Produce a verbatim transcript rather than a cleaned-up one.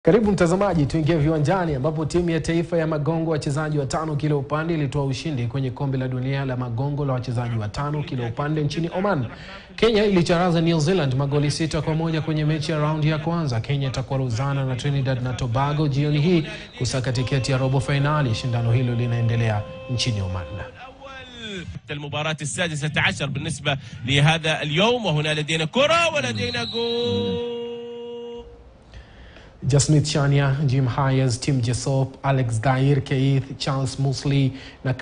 Karibu mtazamaji, tuingie viwanjani ambapo timu ya taifa ya magongo wachezaji watano kila upande ilitoa ushindi kwenye kombe la dunia la magongo la wachezaji watano kila upande nchini Oman. Kenya ilicharaza New Zealand magoli sita kwa moja kwenye mechi ya raundi ya kwanza. Kenya itakwaruzana na Trinidad na Tobago jioni hii kusaka tiketi ya robo finali. Shindano hilo linaendelea nchini Oman. المباراة السادسة عشر بالنسبة لهذا اليوم، وهنا لدينا كرة ولدينا جول. Jasmith Chania, Jim Hayes, Tim Jesop, Alex Dair, Keith, Charles Musley na